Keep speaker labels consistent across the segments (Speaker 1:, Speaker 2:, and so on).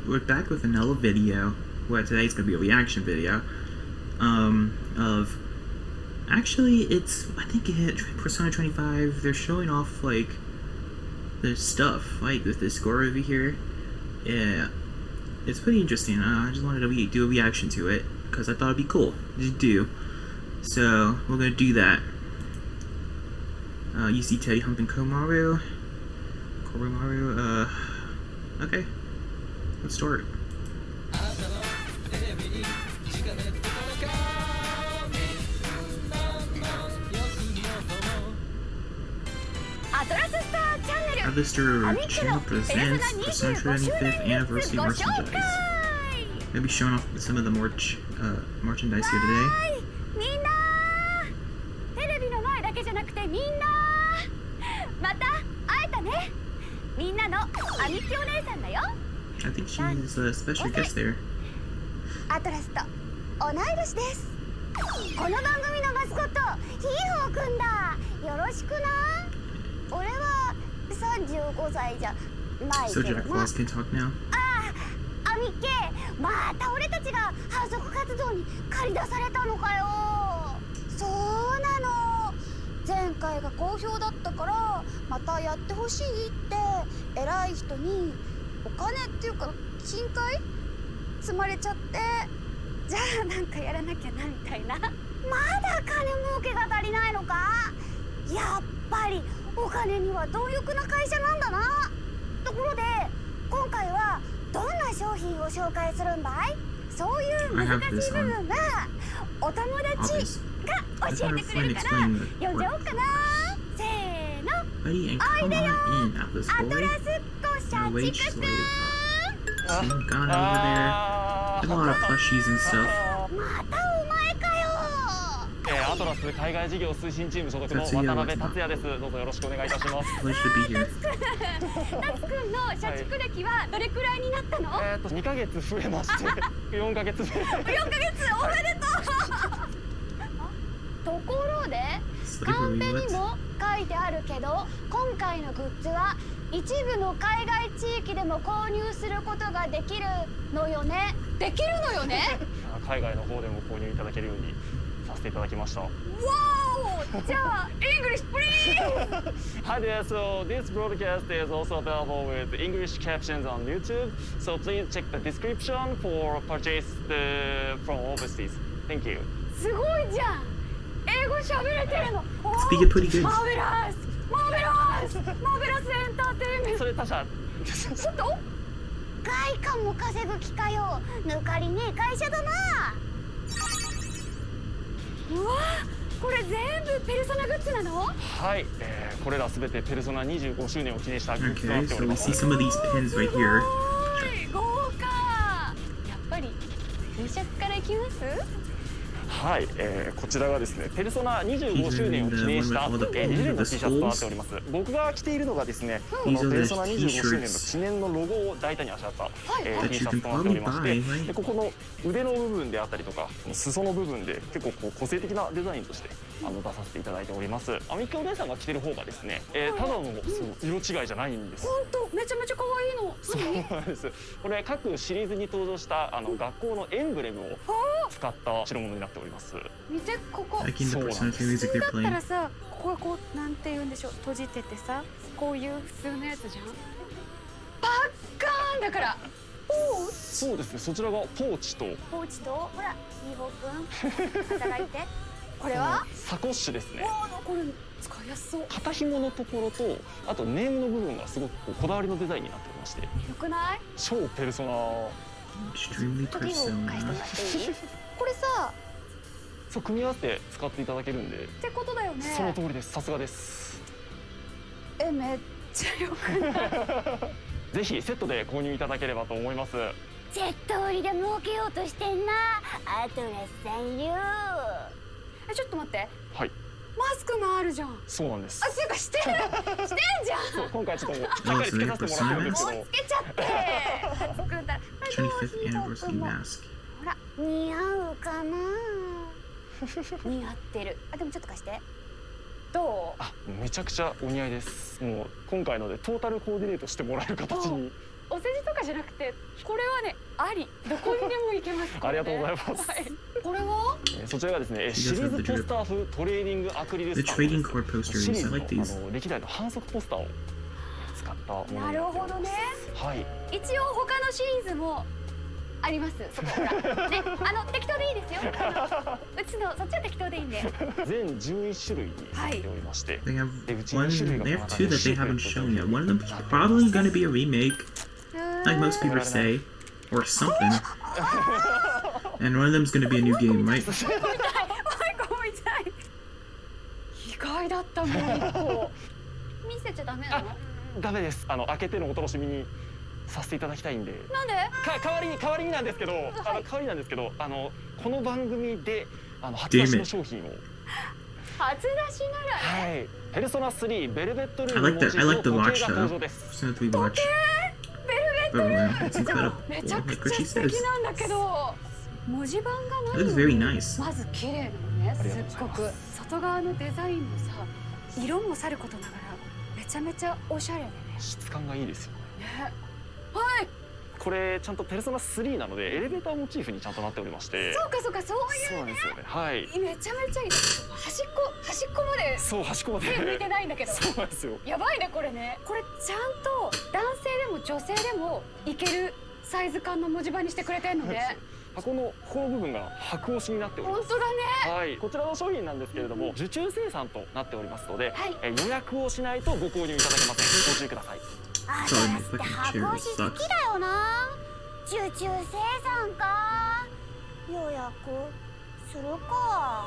Speaker 1: we're back with another video. Well, today's gonna be a reaction video. Of actually, I think it hit Persona 25. They're showing off like the stuff, like with this score over here. Yeah, it's pretty interesting. I just wanted to do a reaction to it because I thought it'd be cool to do. So we're gonna do that. You see Teddy humping Koromaru. Okay, let's start. Atlastar Channel presents Persona 25th Anniversary Merchandise. Maybe showing off some of the merchandise here today. I think she's a special guest there.
Speaker 2: アトラスと同い年です。この番組のマスコット、ヒーホーくんだ。よろしくな。俺は35歳じゃないけどな。
Speaker 1: So Jack Frost can talk now.
Speaker 2: アミケ、また俺たちが反則活動に駆り出されたのかよ。そうなの。前回が好評だったからまたやってほしいって偉い人にお金っていうか金塊積まれちゃって、じゃあなんかやらなきゃなみたいな。まだ金儲けが足りないのか。やっぱりお金には貪欲な会社なんだな。ところで今回はどんな商品を紹介するんだい。そういう難しい部分はお友達が教えてくれるから読んじゃおうかな。せーの、おいでよアトラスっ子社畜くん。
Speaker 1: Seeing Ghana over there. There's a lot of plushies and stuff.
Speaker 2: またお前かよ。
Speaker 3: アトラス海外事業推進チーム所属の渡辺達也です。どうぞよろしくお願いいたします。
Speaker 1: Pleasure to be here.
Speaker 2: タツくんの社畜歴はどれくらいになったの
Speaker 3: ？2ヶ月増えまして4ヶ月増え。
Speaker 2: 4ヶ月おめでとう。ところでカンペにも書いてあるけど、今回のグッズは一部の海外地域でも購入することができるのよね。できるのよね。
Speaker 3: 海外の方でも購入いただけるようにさせていただきました。わ
Speaker 2: お、じゃあ English please.
Speaker 3: Hi there. So this broadcast is also available with English captions on YouTube. So please check the description for purchase from overseas. Thank you.
Speaker 2: すごいじゃん。英語喋れてるの。
Speaker 1: Speaking pretty good.
Speaker 2: マーベラスエンターテインメント。
Speaker 3: それ他社。
Speaker 2: ちょっと外貨も稼ぐ気かよ。抜かりねえ会社だな。うわ、これ全部ペルソナグッズなの？
Speaker 3: はい、これらすべてペルソナ25周年を記念したグッズとなっております。
Speaker 1: Okay, so we see some of these pins right here.
Speaker 2: 豪華。やっぱりTシャツからいきます？
Speaker 3: はい、こちらがですね、ペルソナ25周年を記念した2種類の T シャツとなっております。僕が着ているのがですね、このペルソナ25周年の記念のロゴを大胆にあしらった、T シャツとなっておりまして、でここの腕の部分であったりとか、裾の部分で結構個性的なデザインとして出させていただいております。アミキお姉さんが着てる方がですね、ただの色違いじゃないんです。
Speaker 2: 本当、めちゃめちゃ可愛いの。
Speaker 3: そうなんです。これ各シリーズに登場した学校のエンブレムを使った代物になっております。
Speaker 2: 見てここ。
Speaker 1: Liking the Persona 2 music they're
Speaker 2: だったら
Speaker 1: playing.
Speaker 2: さ、ここはこうなんて言うんでしょう、閉じててさ、こういう普通のやつじゃん。パッカーンだから。
Speaker 3: そうですね。そちらがポーチと
Speaker 2: ほら、ヒーホーくん働いて。これは
Speaker 3: サコッシュですね。
Speaker 2: これ使いやすそう。
Speaker 3: 肩紐のところと、あとネームの部分がすごくこだわりのデザインになっておりまして、よ
Speaker 2: くない？
Speaker 3: 超ペルソナ。
Speaker 1: Extremely
Speaker 2: 時を返してもら
Speaker 1: Persona.
Speaker 2: っていい？これさ、
Speaker 3: そう組み合わせて使っていただけるんで。
Speaker 2: ってことだよね。
Speaker 3: その通りです。さすがです。
Speaker 2: めっちゃよくない？
Speaker 3: ぜひセットで購入いただければと思います。
Speaker 2: セット売りで儲けようとしてんな、アトラスさんよ。ちょっと待って。
Speaker 3: はい。
Speaker 2: マスクもあるじゃん。
Speaker 3: そうなんです。
Speaker 2: っていうかしてんじゃん。
Speaker 3: そう、今回ちょっとしっかりつけさせてもらってるんですけど。
Speaker 2: つけちゃって。作ったら。
Speaker 1: 25th anniversary mask.
Speaker 2: ほら、似合うかな。似合ってる。でもちょっと貸して。どう？
Speaker 3: めちゃくちゃお似合いです。もう今回のでトータルコーディネートしてもらえる形に。
Speaker 2: お世辞とかじゃなくて、これはね、あり、どこにでも行けます。
Speaker 3: ありがとうございます。
Speaker 2: これは？
Speaker 3: そちらがですね、シリーズポスター風トレーディングアクリルスタンドです。シリーズの歴代の反則ポスターを使ったものになっております。なるほどね。はい。一応他のシリーズもあります。そこからね、適当でいいですよ。うちのそっちは適当でいいんで。全11種類になっておりまして、
Speaker 1: They have two that they haven't shown yet. One of them is probably going to be a remake, like most people say, or something. And one of them is going to be a new game, right?
Speaker 2: 意外だったもん。見せちゃダメなの？
Speaker 3: ダメです。開けてのお楽しみにさせていただきたいんで。なんで？代わりになんですけど、この番組で初出しの商品を。
Speaker 2: 初出しなら。
Speaker 3: はい。ペルソナ3ベルベットルーム
Speaker 1: I like the watch
Speaker 3: が登場です。
Speaker 1: Persona 3 watch.
Speaker 2: ベルベットルーム。めちゃくちゃ素敵なんだけど、文字盤が何？
Speaker 1: It looks very nice.
Speaker 2: まず綺麗なのね。すっごく外側のデザインもさ、色もさることながらめちゃめちゃおしゃれでね。
Speaker 3: 質感がいいですよね。
Speaker 2: はい。
Speaker 3: これちゃんとペルソナ3なのでエレベーターモチーフにちゃんとなっておりまして。
Speaker 2: そうかそうか、そういうね。
Speaker 3: そうなんですよね。はい。
Speaker 2: めちゃめちゃいい。端っこまで。
Speaker 3: そう、端っこまで。
Speaker 2: 手抜いてないんだけど。
Speaker 3: そうなんですよ。
Speaker 2: やばいねこれね。これちゃんと男性でも女性でもいけるサイズ感の文字盤にしてくれてんのね。箱の部分が白押しになっております。本当だね。はい。こちらの商品なんですけれども、受注生産となっておりますので、予約をしないとご購入いただけません。ご注意ください。 あ、だって箱押し好きだよな。受注生産か。予約するか。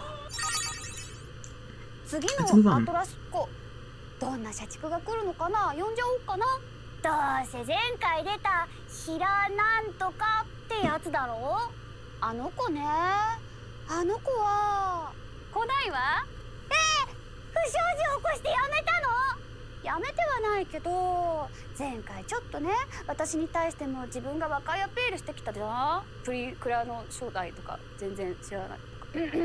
Speaker 2: 次のアトラスコ、どんな社畜が来るのかな。呼んじゃおうかな。どうせ前回出たヒラなんとかってやつだろう。あの子ね。あの子は来ないわ。不祥事起こしてやめたの？やめてはないけど、前回ちょっとね、私に対しても自分が若いアピールしてきたじゃん。プリクラの正体とか全然知らないとか。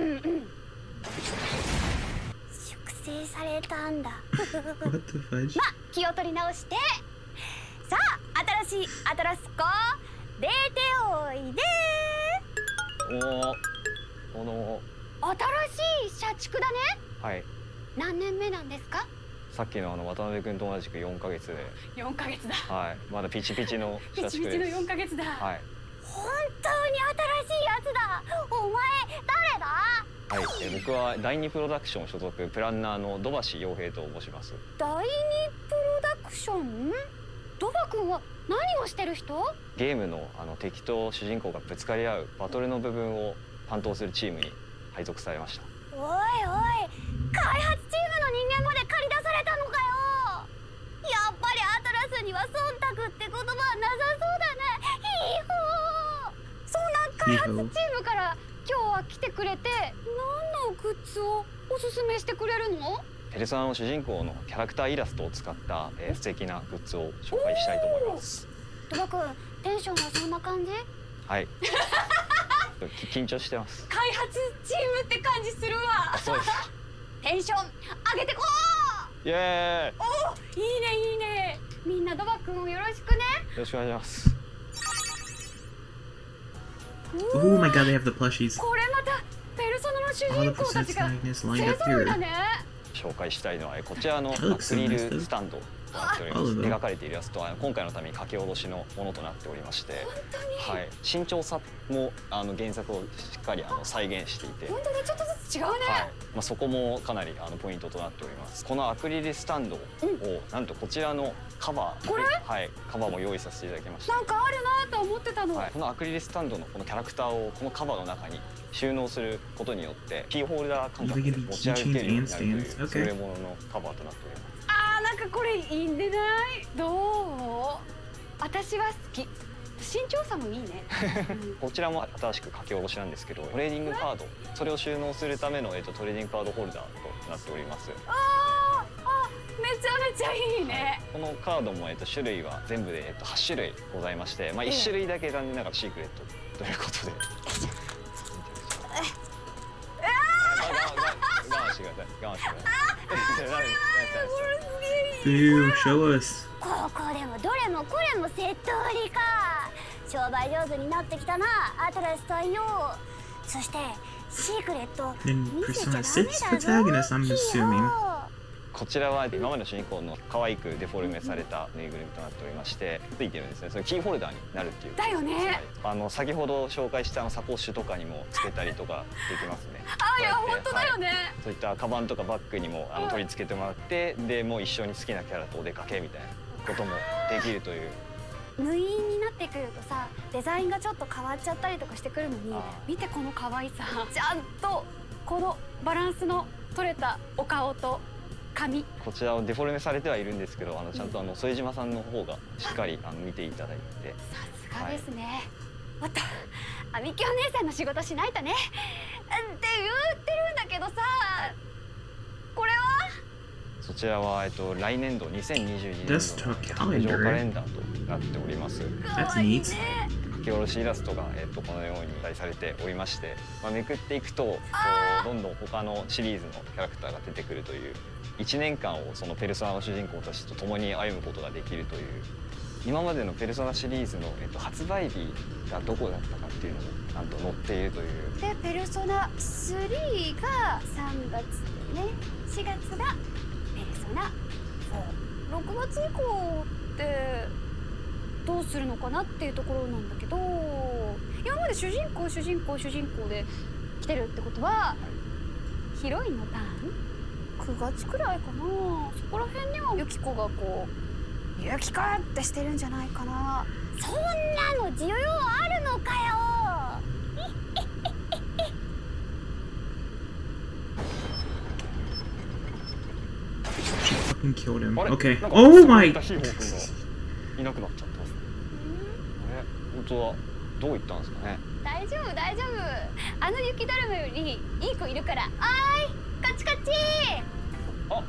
Speaker 2: 粛清されたんだ。ま、気を取り直して、さあ新しいアトラスコ出ておいで。新しい社畜だね。はい。何年目なんですか？
Speaker 3: さっきの渡辺君と同じく4ヶ月で。
Speaker 2: 4ヶ月だ。
Speaker 3: はい。まだピチピチの社畜です。
Speaker 2: ピチピチの4ヶ月だ。はい。本当に新しいやつだ。お前誰だ？
Speaker 3: はい。僕は第二プロダクション所属プランナーの土橋洋平と申します。
Speaker 2: 第二プロダクション？土橋君は何をしてる人？
Speaker 3: ゲームの敵と主人公がぶつかり合うバトルの部分を担当するチームに配属されました。
Speaker 2: おいおい、開発チームの人間まで駆り出されたのかよ。やっぱりアトラスには忖度って言葉はなさそうだね。そんな開発チームから今日は来てくれて、何のグッズをおすすめしてくれるの？
Speaker 3: ペルソナの主人公のキャラクターイラストを使った、素敵なグッズを紹介したいと思います。
Speaker 2: 土橋君、テンションはそんな感じ？
Speaker 3: はい。緊張してます。
Speaker 2: 開発チームって感じするわ。
Speaker 3: そうです。
Speaker 2: テンション上げてこ
Speaker 3: う。イエーイ。
Speaker 2: お、いいねいいね。みんな土橋君をよろしくね。よ
Speaker 3: ろしくお願いします。
Speaker 1: Oh my god, they have the plushies.
Speaker 2: これまたペルソナの主人公たちが勢ぞろいだね。
Speaker 3: 紹介したいのはこちらのアクリルスタンドとなっております。描かれているやつとは今回のために書き下ろしのものとなっておりまして、はい、慎重さも原作をしっかり再現していて、
Speaker 2: 本当にちょっとずつ違うね。
Speaker 3: はい、そこもかなりポイントとなっております。このアクリルスタンドをなんとこちらのカバー、はい、カバーも用意させていただきました。
Speaker 2: なんかあるなと思ってたの。
Speaker 3: はい、このアクリルスタンドのこのキャラクターをこのカバーの中に収納することによってキーホルダー感覚で持ち歩けるようになるという優れもののカバーとなっております。
Speaker 2: なんかこれいいんでない？どう？私は好き。身長差もいいね。
Speaker 3: こちらも新しく書き下ろしなんですけど、トレーディングカード、それを収納するためのトレーディングカードホルダーとなっております。
Speaker 2: めちゃめちゃいいね。
Speaker 3: このカードも種類は全部で8種類ございまして、1種類だけ残念ながらシークレットということで。我慢してください。我慢してください。
Speaker 1: Boo, show us.
Speaker 2: ここでもどれもこれもセット売りか。商売上手になってきたな、アトラスさんよ。そしてシークレット
Speaker 1: In
Speaker 2: 見せちゃダメ
Speaker 1: Persona
Speaker 2: だ
Speaker 1: 6
Speaker 2: ぞ。
Speaker 1: protagonist, I'm
Speaker 2: いいよ
Speaker 1: assuming.
Speaker 3: こちらは今までの主人公の可愛くデフォルメされたぬいぐるみとなっておりまして、ついてるんですね。それキーホルダーになるっていう。
Speaker 2: だよね。
Speaker 3: 先ほど紹介したサコッシュとかにもつけたりとかできますね。
Speaker 2: あ、いや本当だよね、はい、
Speaker 3: そういったカバンとかバッグにも取り付けてもらって、でもう一緒に好きなキャラとお出かけみたいなこともできるという。
Speaker 2: 無印になってくるとさ、デザインがちょっと変わっちゃったりとかしてくるのに、見てこの可愛さ、ちゃんとこのバランスの取れたお顔と髪。こ
Speaker 3: ちらをデフォルメされてはいるんですけど、ちゃんと副島さんの方がしっかり見ていただいて。
Speaker 2: さすがですね。もっとあみきお姉さんの仕事しないとねって言ってるんだけどさ、これは
Speaker 3: そちらは来年度2022年度の上カレンダーとなっております。
Speaker 1: That's neat.
Speaker 3: 書き下ろしイラストがこのように題されておりまして、めくっていくとどんどん他のシリーズのキャラクターが出てくるという1年間をそのペルソナの主人公たちと共に歩むことができるという。今までのペルソナシリーズの発売日がどこだったかっていうのもちゃんと載っているという。
Speaker 2: でペルソナ3が3月でね、4月がペルソナ4、6月以降ってどうするのかなっていうところなんだけど、今まで主人公で来てるってことは、ヒロインのターン9月くらいかな。そこら辺にはユキコがこうユキコってしてるんじゃないかな。そんなの需要あるのかよ。
Speaker 1: Fucking killed him. Okay. Oh my!
Speaker 3: いなくなっちゃってますね。本当はどう言ったんですかね。
Speaker 2: 大丈夫大丈夫。あの雪だるまよりいい子いるから。カチカチ。
Speaker 3: あ、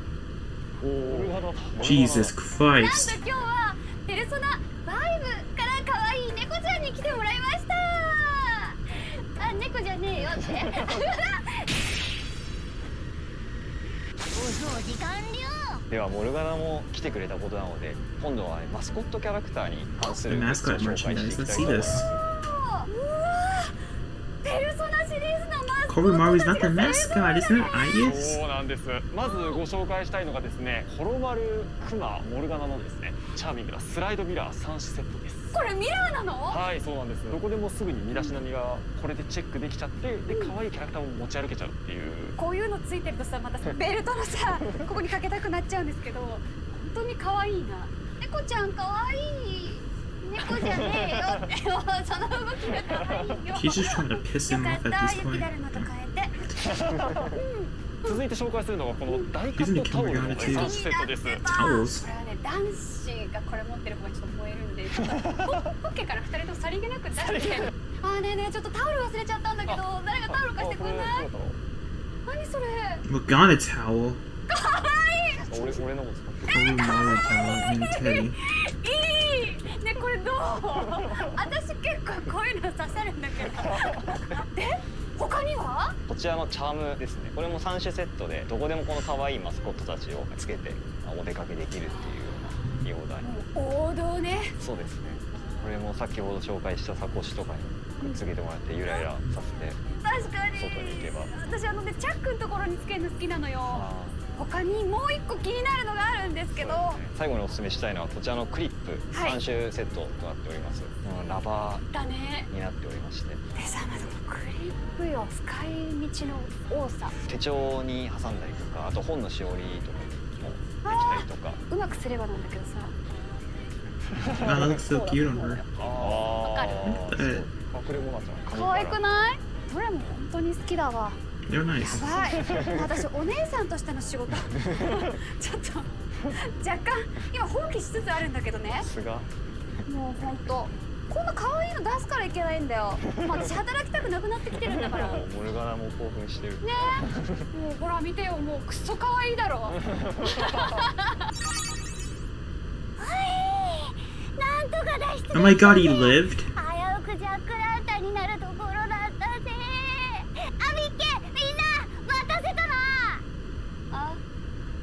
Speaker 1: Jesus Christ.
Speaker 2: なんと今日はペルソナ5から可愛い猫ちゃんに来てもらいました。あ、猫じゃねえよって。お掃除完了。
Speaker 3: ではモルガナも来てくれたことなので、今度はマスコットキャラクターに関するグッズを紹介していきたいと思います。
Speaker 2: ペルソナシリーズのマスコット。
Speaker 1: Koromaru is not the mascot, isn't it? Ayus?
Speaker 3: そうなんです。まずご紹介したいのがですね、ホロマルクマモルガナのですね、チャーミングなスライドミラー3種セットです。
Speaker 2: これミラーなの？
Speaker 3: はい、そうなんです。どこでもすぐに身だしなみがこれでチェックできちゃって、で可愛いキャラクターも持ち歩けちゃうっていう。こういうのついてるとさ、またベルトのさ、ここにかけたくなっちゃうんですけど、本当に可愛いな。猫ちゃん可愛い。猫じゃねえよって、その動きが可愛いよ。
Speaker 1: He's just trying to piss him off at this point.
Speaker 3: 続いて紹介するのがこの大カットタオルの3種セットです。
Speaker 1: Towels?
Speaker 2: これはね、男子がこれ持ってる方がちょっと燃えるんで、ポッケから2人ともさりげなく出して。ねえねえ、ちょっとタオル忘れちゃったんだけど、誰がタオル貸してくれない？何それ？
Speaker 1: Morgana towel.
Speaker 2: かわいい。
Speaker 3: 俺のも使って。
Speaker 1: Koromaru towel and Teddy.
Speaker 2: いい。ね、これどう？私結構こういうの刺さるんだけど。で？他には？こちらのチャームですね。これも3種セットで、どこでもこの可愛いマスコットたちをつけてお出かけできるっていうような用題。王道ね。そうですね。これも先ほど紹介したサコッシュとかにくっつけてもらってゆらゆらさせて、確かに外に行けば。私ね、チャックのところにつけるの好きなのよ。他にもう一個気になるのがあるんですけど、最後にお勧めしたいのはこちらのクリップ3種セットとなっております。ラバーになっておりまして、でさ、まずクリップよ、使い道の多さ。手帳に挟んだりとか、あと本のしおりとかにもできたりとか。うまくすればなんだけどさ。
Speaker 1: That looks so cute on her.
Speaker 2: わかる？
Speaker 3: 隠れモナちゃん。
Speaker 2: 可愛くない？どれも本当に好きだわ。
Speaker 1: They're nice.
Speaker 2: やばい。私お姉さんとしての仕事ちょっと若干今放棄しつつあるんだけどね。もう本当こんな可愛いの出すからいけないんだよ。もう私働きたくなくなってきてるんだから。モルガナも興奮してるね。もうほら見てよ、もうクソ可愛いだろ。なんとか脱出。
Speaker 1: Oh my god, he lived?
Speaker 2: 危うくジャックランタンになるところだったぜ。アミッケ、みんな待たせたな。あ、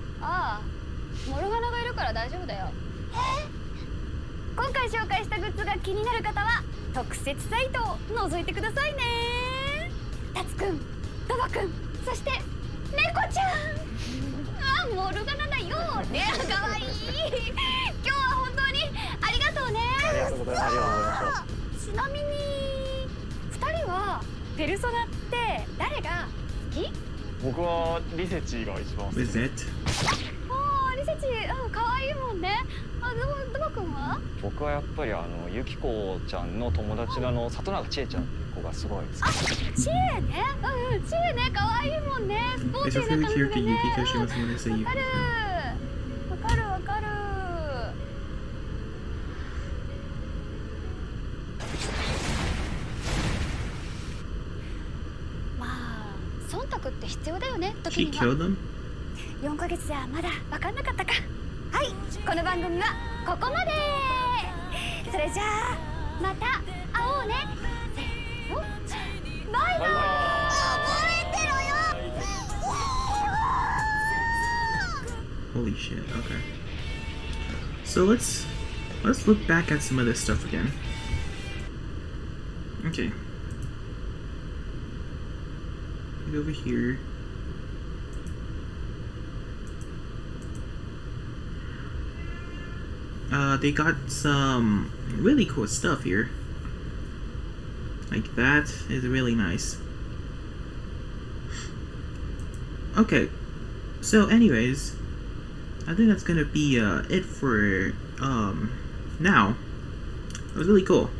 Speaker 2: モルガナがいるから大丈夫だよ。今回紹介したグッズが気になる方は特設サイトを覗いてくださいね。タツくん、ドバくん、そして猫ちゃん。モルガナだよ。ね、かわいい。今日は本当にありがとうね。
Speaker 3: ありがとうございます。ありがとうございま
Speaker 2: ちなみに2人はペルソナって誰が好き？
Speaker 3: 僕はリセチが一番好き。
Speaker 1: With it?
Speaker 2: リセチ、かわいいもんね。ドバくんは？
Speaker 3: 僕はやっぱりユキコちゃんの友達の里中千恵ちゃんっていう子がすごい好き。
Speaker 2: チエね。チエね、かわいいもんね。スポーティーな感じでね。わかる。わかるわかる。まあ忖度って必要だよね。時
Speaker 1: She
Speaker 2: に
Speaker 1: killed
Speaker 2: は。
Speaker 1: them?
Speaker 2: 4ヶ月じゃまだ分かんなかったか。はい、この番組はここまで。それじゃあまた会おうね。せーの、バイバイ。覚えてろよ。
Speaker 1: Holy shit, okay. So let's look back at some of this stuff again. Okay. Get over here. They got some really cool stuff here. Like that is really nice. Okay, so anyways, I think that's gonna be it for now. It was really cool.